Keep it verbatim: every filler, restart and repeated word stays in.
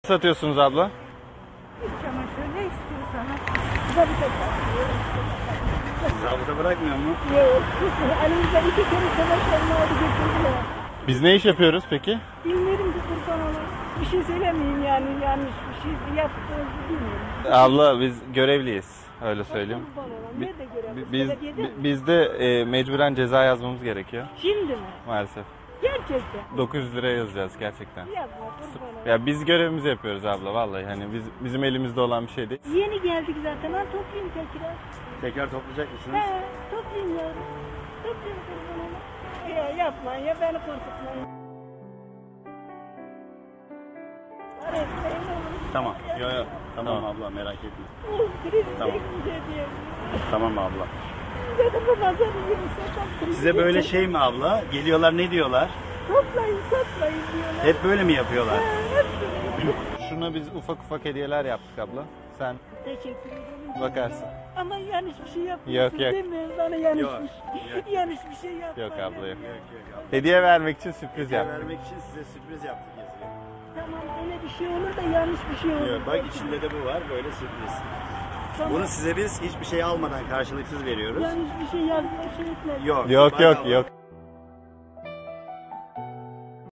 Satıyorsunuz abla? İç çamaşır ne istiyorsanız. Zabıta bırakmıyor. Zabıta bırakmıyor mu? Yok. Elimizde iki kere çamaşırını aldı götürdüler. Biz ne iş yapıyoruz peki? Bilmiyorum ki kurban olayım. Bir şey söylemeyeyim yani yanlış bir şey yaptığınızı bilmiyorum. Abla biz görevliyiz. Öyle söyleyeyim. Kurban olayım. Bi- Nerede görev? Biz Belediyede mi? bi- bizde e, mecburen ceza yazmamız gerekiyor Şimdi mi? maalesef. Gerçekten. dokuz yüz lira yazacağız gerçekten. Yapma kurban olayım. Ya biz görevimizi yapıyoruz abla vallahi hani biz bizim elimizde olan bir şey değil. Yeni geldik zaten. Ha toplayayım tekrar. Tekrar toplayacak mısınız? He toplayayım yavrum. Toplayayım kurban olayım. Ya yapmayın ya beni korkutmayın. Var etmeyin oğlum. Tamam. Yo yo. Tamam, Tamam. abla merak etme. Oğlum kriz Tamam. çekince diye. Tamam abla. Dedim bu pazarı yürü satam kriz Size böyle çekin. şey mi abla? Geliyorlar ne diyorlar? Toplayın satmayın diyorlar. Hep böyle mi yapıyorlar? Ha, hep böyle. Şuna biz ufak ufak hediyeler yaptık abla. Sen Teşekkür ederim. bakarsın. Ama yanlış bir şey yapmıyorsun Yok, yok. değil mi? Bana yanlış Yok, bir yok. yanlış bir şey yapma. Yok abla yok. Yok yok abla. Hediye vermek için sürpriz Hediye yaptık. vermek için size sürpriz yaptık yazıyor. Tamam öyle bir şey olur da yanlış bir şey olur. Yok, bak içinde de bu var böyle sürpriz. Tamam. Bunu size biz hiçbir şey almadan karşılıksız veriyoruz. Yanlış bir şey yazma şey etme. Yok. Yok bak yok abla. yok.